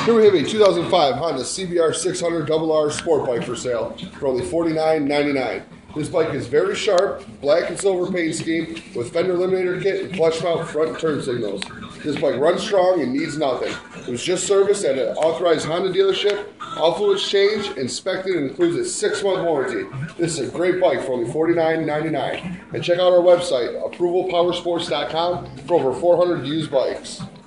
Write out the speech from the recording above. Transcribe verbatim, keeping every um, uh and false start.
Here we have a two thousand five Honda C B R six hundred R R sport bike for sale for only forty-nine ninety-nine. This bike is very sharp, black and silver paint scheme with fender eliminator kit and clutch mount front turn signals. This bike runs strong and needs nothing. It was just serviced at an authorized Honda dealership. All fluids changed, inspected, and includes a six month warranty. This is a great bike for only forty-nine ninety-nine. And check out our website, approval power sports dot com, for over four hundred used bikes.